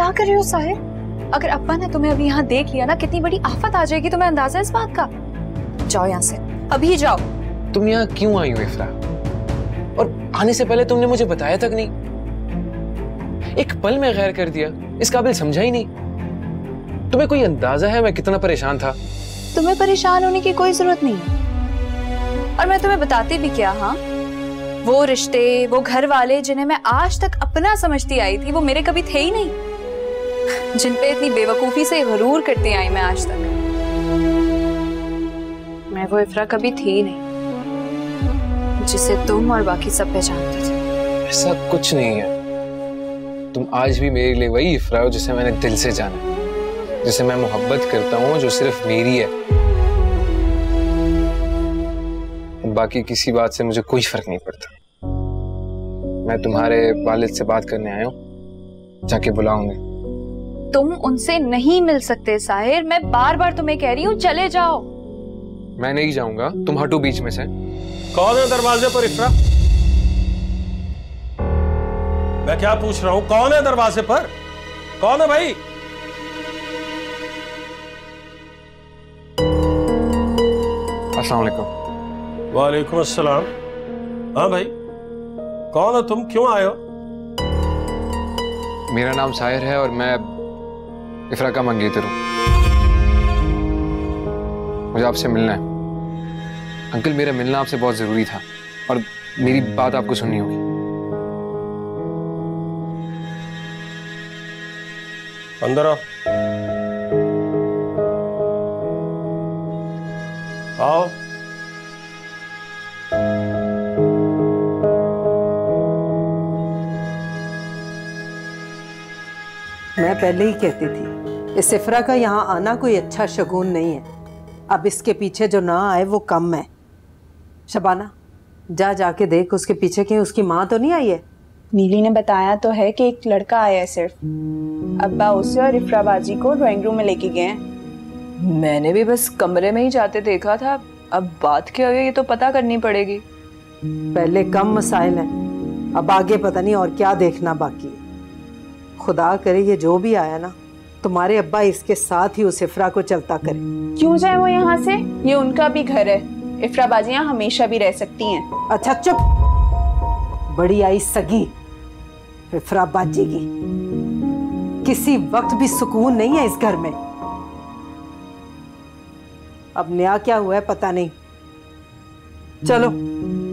क्या कर रहे हो साहिर? अगर अब्बा ने तुम्हें अभी यहाँ देख लिया ना, कितनी बड़ी आफत आ जाएगी, तुम्हें अंदाजा है इस बात का? जाओ यहाँ से, अभी जाओ। तुम यहाँ क्यों आई हो इफ्रा? और आने से पहले तुमने मुझे बताया तक नहीं। एक पल में गैर कर दिया, इस काबिल समझा ही नहीं। तुम्हें कोई अंदाजा है मैं कितना परेशान था? तुम्हें परेशान होने की कोई जरूरत नहीं है। और मैं तुम्हें बताती भी क्या, हाँ, वो रिश्ते, वो घर वाले जिन्हें मैं आज तक अपना समझती आई थी, वो मेरे कभी थे ही नहीं। जिन पे इतनी बेवकूफी से गरूर करती आई मैं आज तक, मैं वो इफ्रा कभी थी ही नहीं जिसे तुम और बाकी सब पहचानते थे। ऐसा कुछ नहीं है। तुम आज भी मेरे लिए वही इफ्रा हो जिसे मैंने दिल से जाना, जिसे मैं मोहब्बत करता हूँ, जो सिर्फ मेरी है। बाकी किसी बात से मुझे कोई फर्क नहीं पड़ता। मैं तुम्हारे वालिद से बात करने आया हूँ, जाके बुलाऊंगी। तुम उनसे नहीं मिल सकते साहिर, मैं बार बार तुम्हें कह रही हूँ चले जाओ। मैं नहीं जाऊंगा, तुम हटो बीच में से। कौन है दरवाजे पर इफ्रा? मैं क्या पूछ रहा हूं, कौन है दरवाजे पर? कौन है भाई? अस्सलाम वालेकुम। वालेकुम अस्सलाम। हाँ भाई, कौन हो तुम, क्यों आए हो? मेरा नाम साहिर है और मैं इफ्रा का मंगेतर हूँ। मुझे आपसे मिलना है। अंकल, मेरा मिलना आपसे बहुत जरूरी था और मेरी बात आपको सुननी होगी। अंदर आओ। आओ। मैं पहले ही कहती थी इस इफ्रा का यहाँ आना कोई अच्छा शगुन नहीं है। अब इसके पीछे जो ना आए वो कम है। शबाना, जाके देख उसके पीछे कहीं उसकी माँ तो नहीं आई है। नीली ने बताया तो है कि एक लड़का आया है सिर्फ। अब्बा उसे और इफ्रा बाजी को ड्राइंग रूम में लेके गए हैं। मैंने भी बस कमरे में ही जाते देखा था। अब बात क्या हुई ये तो पता करनी पड़ेगी। पहले कम मसाइल हैं, अब आगे पता नहीं और क्या देखना बाकी है। खुदा करे ये जो भी आया ना, तुम्हारे अब्बा इसके साथ ही उस इफ्रा को चलता करे। क्यों जाए वो यहाँ से? ये उनका भी घर है। इफ्रा बाजी यहाँ हमेशा भी रह सकती हैं। अच्छा चुप। बड़ी आई सगी इफ्रा बाजी की, किसी वक्त भी सुकून नहीं है इस घर में। अब नया क्या हुआ है पता नहीं। चलो